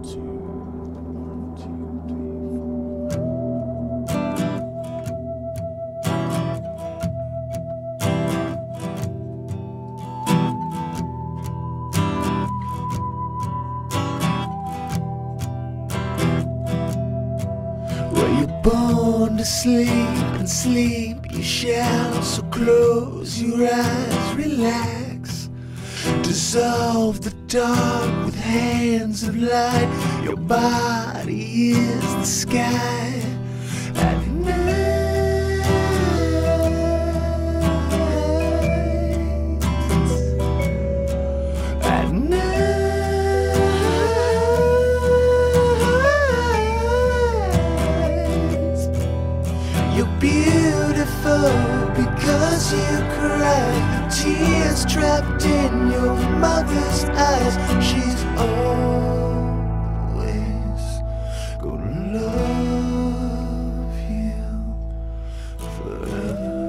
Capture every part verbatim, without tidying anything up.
Born to sleep, and sleep you shall. So close your eyes, relax. Dissolve the dark with hands of light. Your body is the sky. At night, at night. Beautiful because you cried. The tears trapped in your mother's eyes. She's always gonna love you forever.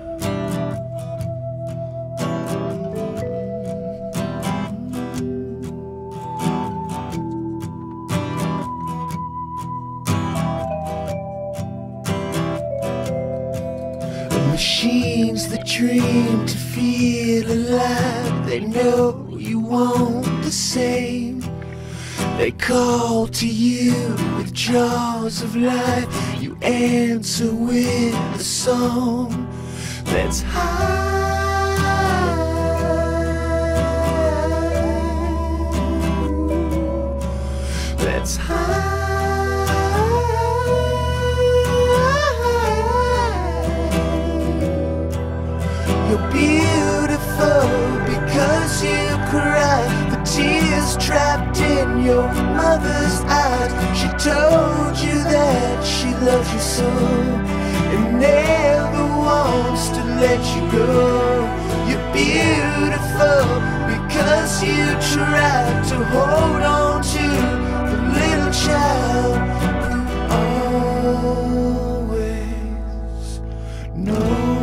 Machines that dream to feel alive, they know you want the same. They call to you with jaws of life. You answer with a song that's high. That's high. You're beautiful because you cry. The tears trapped in your mother's eyes. She told you that she loves you so and never wants to let you go. You're beautiful because you tried to hold on to the little child who always knows.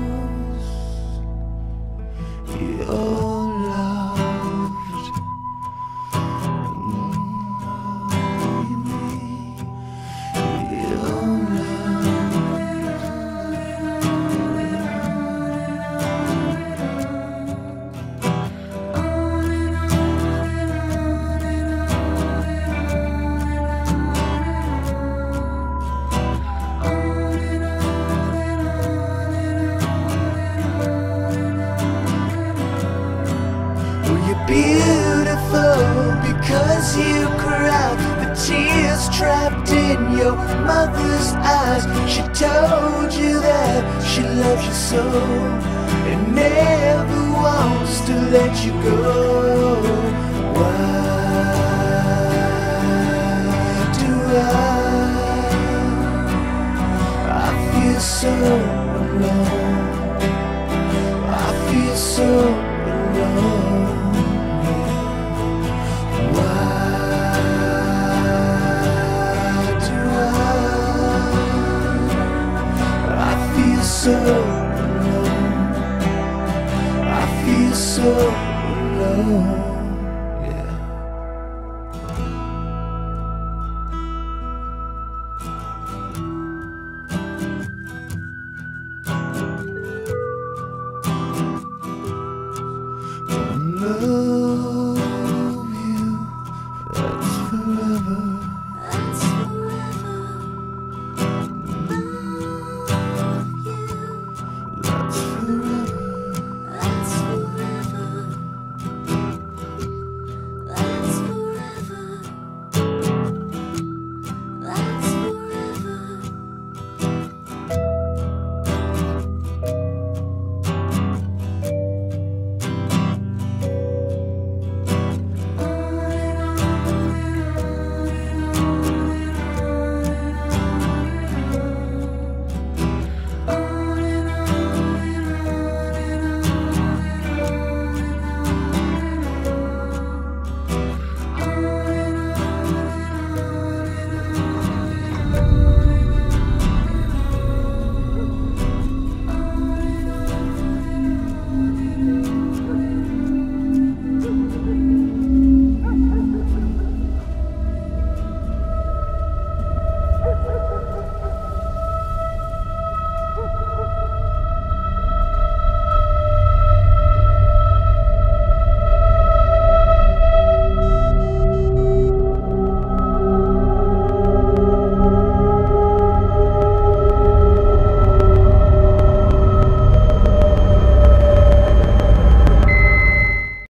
Beautiful because you cried. The tears trapped in your mother's eyes. She told you that she loves you so and never wants to let you go. Why?